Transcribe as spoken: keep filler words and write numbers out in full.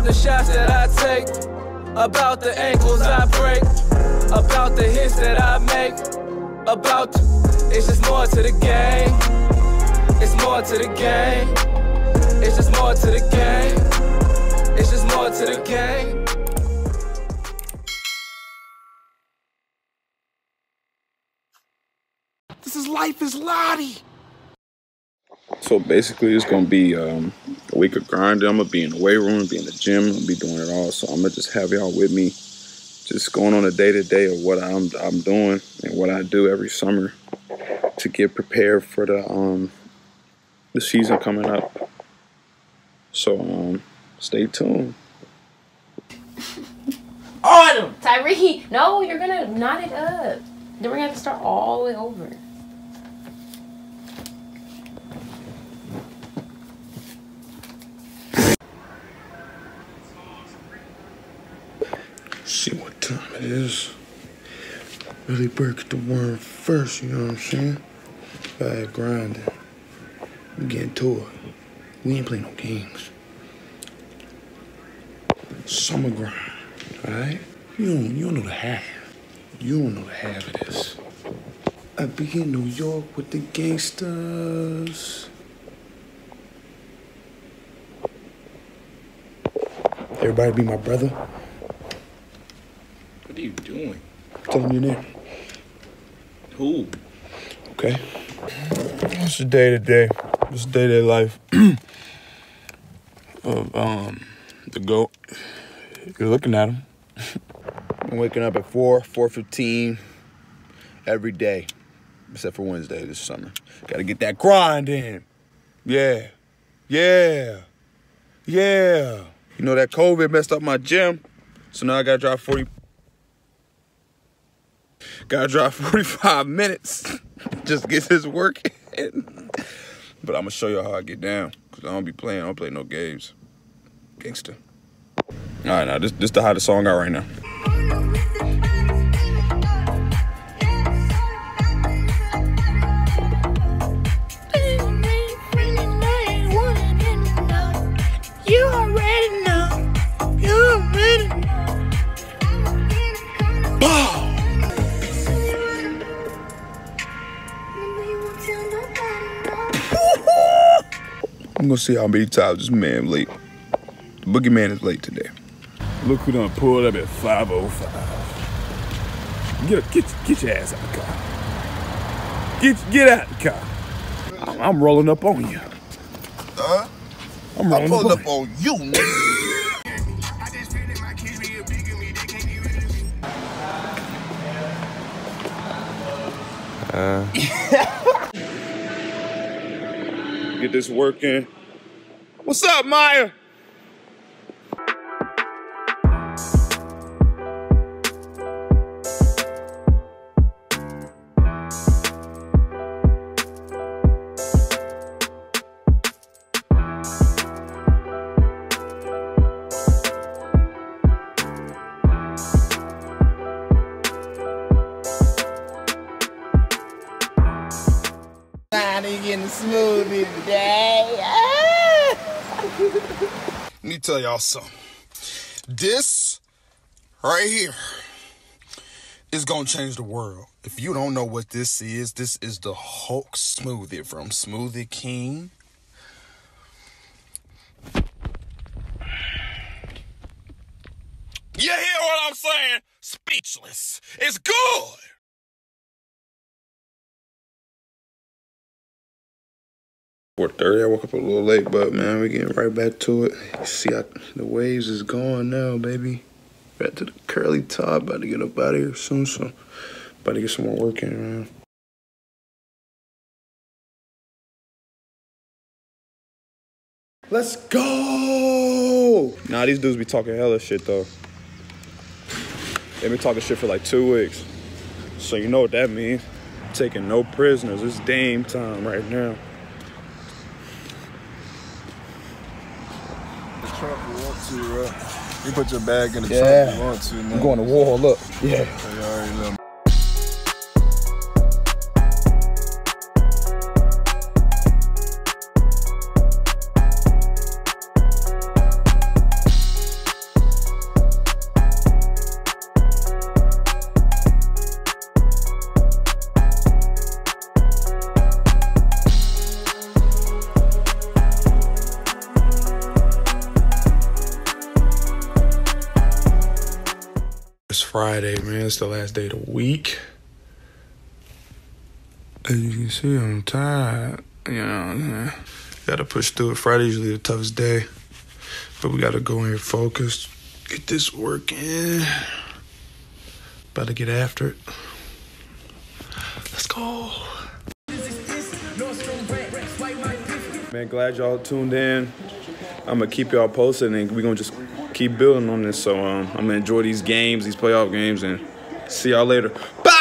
the shots that I take, about the ankles I break, about the hits that I make, about the, it's just more to the game. It's more to the game. It's just more to the game. It's just more to the game. This is Life is Lottie. So basically, it's gonna be um, a week of grinding. I'm gonna be in the weight room, be in the gym, I'm gonna be doing it all. So I'm gonna just have y'all with me, just going on a day to day of what I'm I'm doing and what I do every summer to get prepared for the um the season coming up. So um, stay tuned. Autumn! Tyree, no, you're gonna knot it up. Then we're gonna have to start all the way over. See what time it is. Really break the worm first, you know what I'm saying? Bad grinding. We getting to it. We ain't playing no games. Summer grind, alright? You don't, you don't know the half. You don't know the half of this. I be in New York with the gangsters. Everybody be my brother. What are you doing? Tell them your name. Who? Okay. It's a day to day. It's a day to day life of um the GOAT. You're looking at him. I'm waking up at four, four fifteen every day, except for Wednesday this summer. Gotta get that grind in. Yeah, yeah, yeah. You know that COVID messed up my gym, so now I gotta drive forty. Gotta drive forty-five minutes just to get this work in. But I'm gonna show you how I get down, cause I don't be playing. I don't play no games. Gangster. All right, now this this the hottest song out right now. You already know. You already know. I'm gonna see how many times this man late. The boogeyman is late today. Look who done pulled up at five oh five. Get, get, get your ass out of the car. Get, get out of the car. I'm, I'm rolling up on you. Huh? I'm rolling I pulled up, up on you, nigga. Uh. Get this working. What's up, Maya? Getting smoothie today. Let me tell y'all something. This right here is gonna change the world. If you don't know what this is, this is the Hulk smoothie from Smoothie King. You hear what I'm saying? Speechless. It's good. four thirty, I woke up a little late, but man, we're getting right back to it. You see how the waves is going now, baby. Back to the curly top, about to get up out of here soon, so about to get some more work in, man. Let's go! Nah, these dudes be talking hella shit, though. They been talking shit for like two weeks. So you know what that means. Taking no prisoners. It's Dame time right now. The trunk you want to, bro. You put your bag in the Yeah. trunk you want to, man. I'm going to war, look. Yeah. So you already know. Friday, man. It's the last day of the week. As you can see, I'm tired. You know, gotta push through it. Friday's usually the toughest day. But we gotta go in here focused. Get this work in. About to get after it. Let's go. Man, glad y'all tuned in. I'm gonna keep y'all posted, and we're gonna just keep building on this. So um, I'm gonna enjoy these games, these playoff games, and see y'all later. Bye!